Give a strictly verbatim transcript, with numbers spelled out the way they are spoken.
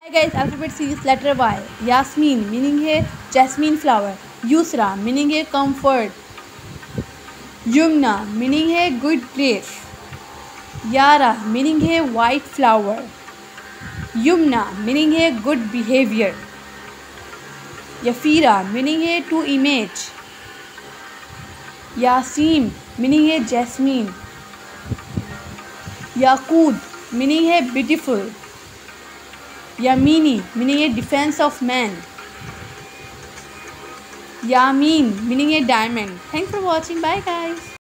Guys, alphabet series letter Y. Yasmin meaning है jasmine flower. Yusra meaning है comfort. Yumna meaning है good place. Yara meaning है white flower. Yumna meaning है good behaviour. Yafira meaning है to image. Yasim meaning है jasmine. Yaqut meaning है beautiful. Yamini meaning है defence of man. Yamin meaning है diamond. Thanks for watching. Bye guys.